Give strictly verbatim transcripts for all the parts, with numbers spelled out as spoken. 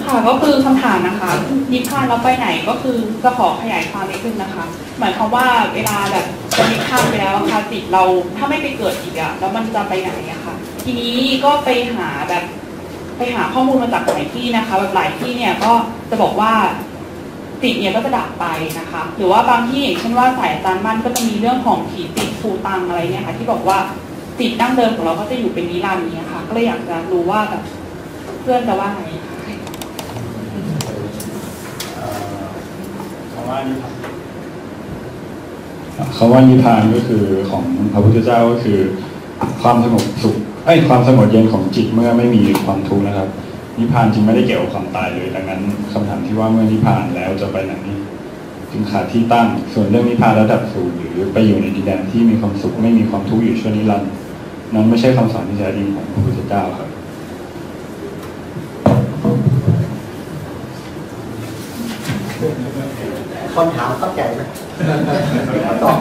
ค่ะก็คือคำถามนะคะนิพพานเราไปไหนก็คือจะขอขยายความนิดนึงนะคะหมายความว่าเวลาแบบจะนิพพานไปแล้วค่ะจิตเราถ้าไม่ไปเกิดอีกอะแล้วมันจะไปไหนอะค่ะทีนี้ก็ไปหาแบบไปหาข้อมูลมาจากหลายที่นะคะแบบหลายที่เนี่ยก็จะบอกว่าจิตเนี่ยก็จะดับไปนะคะหรือว่าบางที่อย่างเช่นว่าสายอาจารย์มั่นก็จะมีเรื่องของผีจิตภูตังอะไรเนี่ยค่ะที่บอกว่าจิตดั้งเดิมของเราก็จะอยู่เป็นนิรันดร์นี้ค่ะก็เลยอยากจะรู้ว่าแบบเพื่อนจะว่าไงคะคำว่านิพพานคำว่านิพพานก็คือของพระพุทธเจ้าก็คือความสงบสุขไอ้ความสงบเย็นของจิตเมื่อไม่มีความทุกข์นะครับนิพพานจึงไม่ได้เกี่ยวกับความตายเลยดังนั้นคำถามที่ว่าเมื่อนิพพานแล้วจะไปไหนจึงขาดที่ตั้งส่วนเรื่องนิพพานแล้วดับสูญหรือไปอยู่ในดินแดนที่มีความสุขไม่มีความทุกข์อยู่ชั่วนิรันดร์นั้นไม่ใช่คำสอนที่แท้จริงของพระพุทธเจ้าครับคนถามเข้าใจไหมตอบ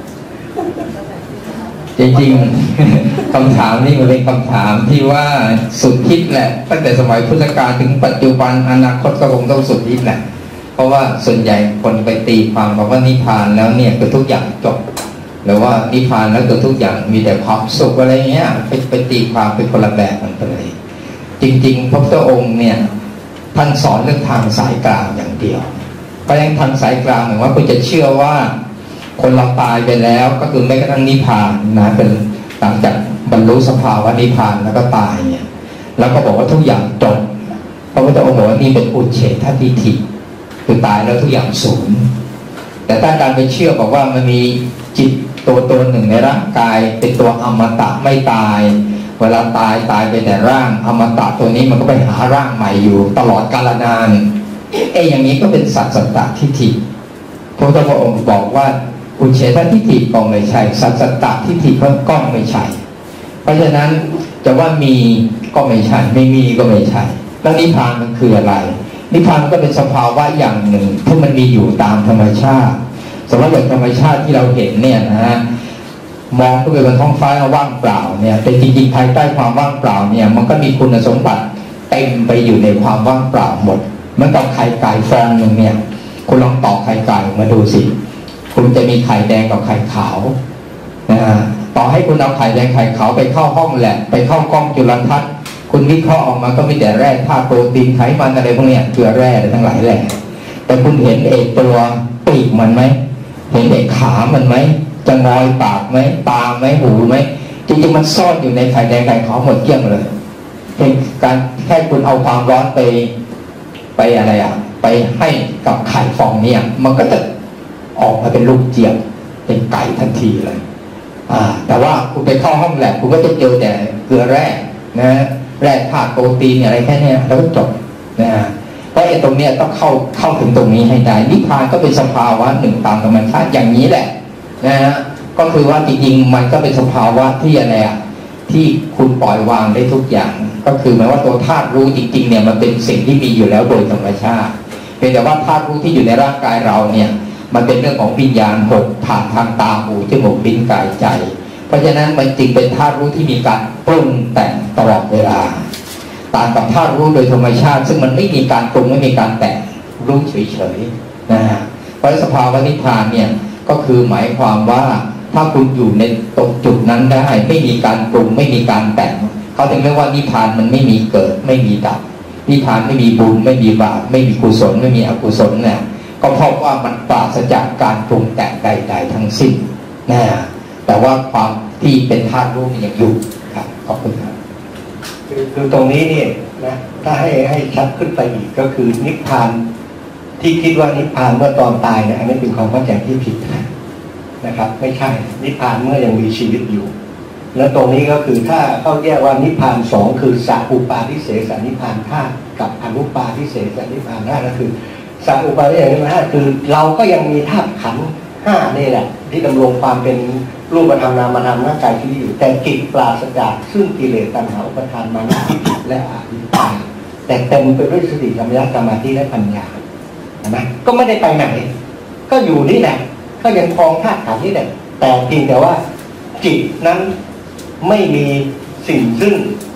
จริงๆคำถามนี้มันเป็นคำถามที่ว่าสุดฮิตแหละตั้งแต่สมัยพุทธกาลถึงปัจจุบันอนาคตก็คงต้องสุดฮิตแหละเพราะว่าส่วนใหญ่คนไปตีความว่านิพพานแล้วเนี่ยคือทุกอย่างจบหรือว่านิพพานแล้วคือทุกอย่างมีแต่ความสุขอะไรเงี้ยไปไปตีความเป็นคนละแบบกันไปเลยจริงๆพระพุทธองค์เนี่ยท่านสอนเรื่องทางสายกลางอย่างเดียวก็ยังทางสายกลางหมายว่าคุณจะเชื่อว่าคนเราตายไปแล้วก็คือไม่กระทั่งนิพพานนะเป็นหลังจากบรรลุสภาวะนิพพานแล้วก็ตายเนี่ยแล้วก็บอกว่าทุกอย่างจบพระพุทธองค์บอกว่านี่เป็นอุเฉททิฏฐิคือตายแล้วทุกอย่างสูญแต่ถ้าการไปเชื่อบอกว่ามันมีจิตตัวตัวหนึ่งในร่างกายเป็นตัวอมตะไม่ตายเวลาตายตายไปแต่ร่างอมตะตัวนี้มันก็ไปหาร่างใหม่อยู่ตลอดกาลนานเอ้อย่างนี้ก็เป็นสัจจตทิฏฐิพระพุทธองค์บอกว่าอุเฉททิฏฐิก็ไม่ใช่สัจจตทิฏฐิก็ไม่ใช่เพราะฉะนั้นจะว่ามีก็ไม่ใช่ไม่มีก็ไม่ใช่แล้วนิพพานมันคืออะไรนิพพานมันก็เป็นสภาวะอย่างหนึ่งที่มันมีอยู่ตามธรรมชาติสำหรับธรรมชาติที่เราเห็นเนี่ยนะฮะมองขึ้นไปบนท้องฟ้าว่างเปล่าเนี่ยแต่จริงๆภายใต้ความว่างเปล่าเนี่ยมันก็มีคุณสมบัติเต็มไปอยู่ในความว่างเปล่าหมดเหมือนกับไข่ไก่ฟองหนึ่งเนี่ยคุณลองตอกไข่ไก่มาดูสิคุณจะมีไข่แดงกับไข่ขาวนะฮะต่อให้คุณเอาไข่แดงไข่ขาวไปเข้าห้องแลบไปเข้ากล้องจุลทรรศน์คุณวิเคราะห์ออกมาก็มีแต่แร่ธาตุโปรตีนไขมันอะไรพวกนี้เกลือแร่ทั้งหลายแหล่แต่คุณเห็นเอกตัวปีกมันไหมเห็นเอกขามันไหมจะงอยปากไหมตาไหมหูไหมจริงๆมันซ่อนอยู่ในไข่แดงไข่ขาวหมดเกลี้ยงเลยเป็นการแค่คุณเอาความร้อนไปไปอะไรอ่ะไปให้กับไข่ฟองเนี่ยมันก็จะออกมาเป็นลูกเจี๊ยบเป็นไก่ทันทีเลยอ่าแต่ว่าคุณไปเข้าห้องแลบคุณก็จะเจอแต่เกลือแร่นะแร่ธาตุโปรตีนอะไรแค่นี้แล้วก็จบนะเพราะไอ้ตรงเนี้ยต้องเข้าเข้าถึงตรงนี้ให้ได้นิพพานก็เป็นสภาวะหนึ่งตามธรรมชาติอย่างนี้แหละนะฮะก็คือว่าจริงๆมันก็เป็นสภาวะที่อะไรอ่ะที่คุณปล่อยวางได้ทุกอย่างก็คือหมายว่าตัวธาตุรู้จริงๆเนี่ยมันเป็นสิ่งที่มีอยู่แล้วโดยธรรมชาติเพียงแต่ว่าธาตุรู้ที่อยู่ในร่างกายเราเนี่ยมันเป็นเรื่องของวิญญาณหกผ่านทางตาหูจมูกลิ้นกายใจเพราะฉะนั้นมันจึงเป็นธาตุรู้ที่มีการปรุงแต่งตลอดเวลาต่างกับธาตุรู้โดยธรรมชาติซึ่งมันไม่มีการปรุงไม่มีการแต่งรู้เฉยๆนะฮะเพราะสภาวะนิพพานเนี่ยก็คือหมายความว่าถ้าคุณอยู่ในตรงจุดนั้นได้ไม่มีการปรุงไม่มีการแต่งเขาถึงเรียกว่านิพพานมันไม่มีเกิดไม่มีดับนิพพานไม่มีบุญไม่มีบาปไม่มีกุศลไม่มีอกุศลเนี่ยก็เพราะว่ามันปราศจากการปรุงแต่งใดๆทั้งสิ้นนะแต่ว่าความที่เป็นธาตุรู้มันยังอยู่ครับขอบคุณครับคือคือตรงนี้เนี่ยนะถ้าให้ให้ชัดขึ้นไปอีกก็คือนิพพานที่คิดว่านิพพานเมื่อตอนตายเนี่ยอันนี้เป็นความเข้าใจที่ผิดนะครับไม่ใช่นิพพานเมื่อยังมีชีวิตอยู่แล้วตรงนี้ก็คือถ้าเขาแยกว่านิพพานสองคือสัพปาทิเสสนิพพานธาตุกับอนุปาทิเสสนิพพานธาตุก็คือสัพปาทิเสสนิพพานธาตุคือเราก็ยังมีธาตุขันธ์ห้านี่แหละที่ดำรงความเป็นรูปธรรมนามธรรมร่างกายที่อยู่แต่จิตปราศจากซึ่งกิเลสตัณหาอุปทานมานะและอวิชชาแต่เต็มไปด้วยสติสัมปชัญญะสมาธิและปัญญาเห็นไหมก็ไม่ได้ไปไหนก็อยู่นี่แหละก็ยังครองธาตุขันธ์นี่แหละแต่เพียงแต่ว่าจิตนั้นไม่มีสิ่งซึ่ง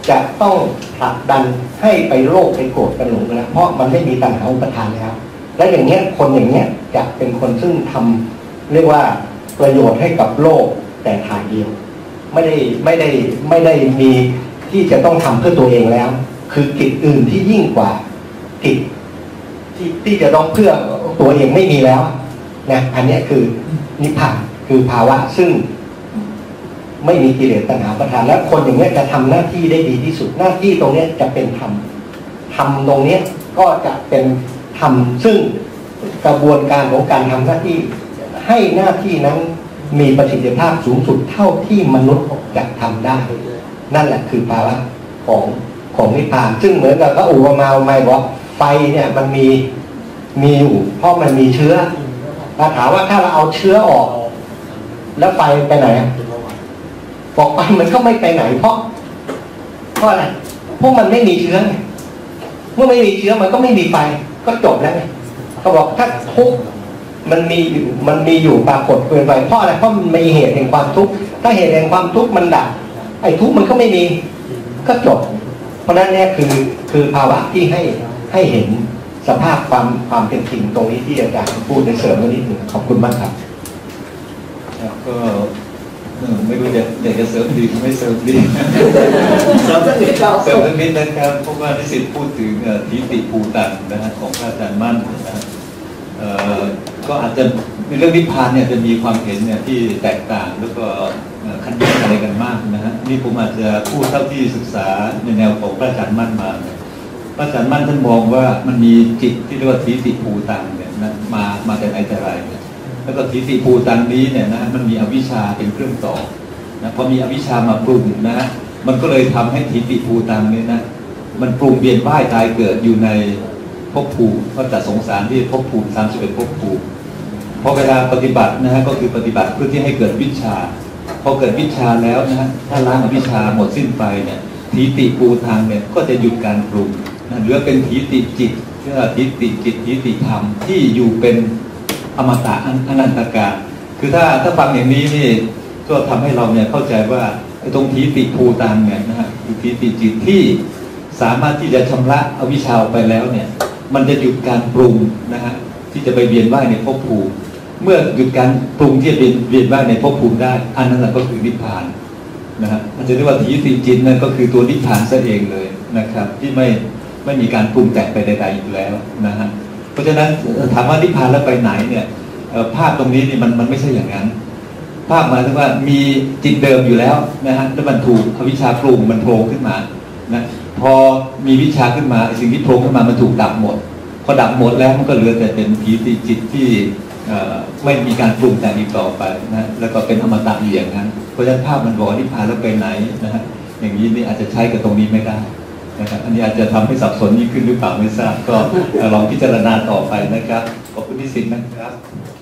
จะต้องผลักดันให้ไปโลภไปโกรธกันหลงกันแล้วเพราะมันไม่มีตัณหาอุปทานแล้วและอย่างเงี้ยคนอย่างเงี้ยจะเป็นคนซึ่งทำเรียกว่าประโยชน์ให้กับโลกแต่ทางเดียวไม่ได้ไม่ได้ไม่ได้มีที่จะต้องทำเพื่อตัวเองแล้วคือกิจอื่นที่ยิ่งกว่ากิจที่ที่จะต้องเพื่อตัวเองไม่มีแล้วนะอันนี้คือนิพพานคือภาวะซึ่งไม่มีกิเลสตัณหาประทานและคนอย่างนี้จะทำหน้าที่ได้ดีที่สุดหน้าที่ตรงนี้จะเป็นธรรมธรรมตรงนี้ก็จะเป็นธรรมซึ่งกระบวนการของการทำหน้าที่ให้หน้าที่นั้นมีประสิทธิภาพสูงสุดเท่าที่มนุษย์จะทำได้นั่นแหละคือภาวะของของนิพพานซึ่งเหมือนกับก็อุปมาอุปไมยว่าไฟเนี่ยมันมีมีอยู่เพราะมันมีเชื้อถ้าถามว่าถ้าเราเอาเชื้อออกแล้วไฟไปไหนบอกไปมันก็ไม่ไปไหนเพราะเพราะอะไรเพราะมันไม่มีเชื้อไงเมื่อไม่มีเชื้อมันก็ไม่มีไฟก็จบแล้วไงเขาบอกถ้าทุกข์มันมีอยู่มันมีอยู่ปรากฏเกินไปเพราะอะไรเพราะมันมีเหตุแห่งความทุกข์ถ้าเหตุแห่งความทุกข์มันดับไอ้ทุกข์มันก็ไม่มีก็จบเพราะนั้นเนี่ยคือคือภาวะที่ให้ให้เห็นสภาพความความเป็นจริงตรงนี้ที่อาจารย์พูดในเสริมนิดหนึ่งขอบคุณมากครับก็ไม่รู้จะอยากจะเสริมดีหรือไม่เสริมดีเสริมสักนิดเสริมสักนิดนะครับเพราะว่านิสิตพูดถึงทิฏฐิภูตังนะฮะของพระอาจารย์มั่นนะก็อาจจะในเรื่องนิพพานเนี่ยจะมีความเห็นเนี่ยที่แตกต่างแล้วก็ขัดแย้งอะไรกันมากนะฮะนี่ผมอาจจะพูดเท่าที่ศึกษาในแนวของพระอาจารย์มั่นมาพระอาจารย์มั่นท่านมองว่ามันมีจิตที่เรียกว่าทิฏฐิภูตังเนี่ยนะมามาแต่ไหนแต่ไรเนี่ยแล้วก็ทิฏฐิภูตังนี้เนี่ยนะมันมีอวิชชาเป็นเครื่องต่อนะพอมีอวิชชามาปรุงนะมันก็เลยทำให้ทิฏฐิภูตังนี้นะมันปรุงเวียนว่ายตายเกิดอยู่ในภพภูมิก็จะสงสารที่ภพภูมิสามสิบเอ็ดภพภูมิพอเวลาปฏิบัตินะฮะก็คือปฏิบัติเพื่อที่ให้เกิดวิชาพอเกิดวิชาแล้วนะฮะถ้าล้างอวิชชาหมดสิ้นไปเนี่ยทิฏฐิภูตังเนี่ยก็จะหยุดการปรุงนะเหลือเป็นทิฏฐิจิตเรียกว่าทิฏฐิจิตทิฏฐิธรรมที่อยู่เป็นอมตะอนันตกาลคือถ้าถ้าฟังอย่างนี้นี่ก็ทำให้เราเนี่ยเข้าใจว่าไอ้ตรงทิฏฐิภูตังเนี่ยนะฮะคือทิฏฐิจิตที่สามารถที่จะชำระอวิชชาไปแล้วเนี่ยมันจะหยุดการปรุงนะฮะที่จะไปเวียนว่ายในภพภูมิเมื่อหยุดการปรุงที่จะเวียนว่ายในภพภูมิได้อันนั้นแหละก็คือนิพพานนะฮะมันจะเรียกว่าทิฏฐิจิตนั่นก็คือตัวนิพพานซะเองเลยนะครับที่ไม่ไม่มีการปรุงแต่งไปใดๆอีกแล้วนะฮะเพราะฉะนั้นถามว่านิพพานแล้วไปไหนเนี่ยภาพตรงนี้นี่มันมันไม่ใช่อย่างนั้นภาพหมายถึงว่ามีจิตเดิมอยู่แล้วนะฮะแล้วมันถูกอวิชชาปรุงมันโผล่ขึ้นมานะพอมีวิชาขึ้นมาสิ่งที่โผล่ขึ้นมามันถูกดับหมดพอดับหมดแล้วมันก็เหลือแต่เป็นทิฏฐิจิตที่ไม่มีการปรุงแต่งอีกต่อไปนะแล้วก็เป็นอมตะอย่างนั้นเพราะฉะนั้นภาพมันบอกนิพพานแล้วไปไหนนะฮะอย่างนี้นี่อาจจะใช้กับตรงนี้ไม่ได้นะครับอันนี้อาจจะทำให้สับสนยิ่งขึ้นหรือเปล่าไม่ทราบก็ลองพิจารณาต่อไปนะครับขอบคุณที่สิ่งนะครับ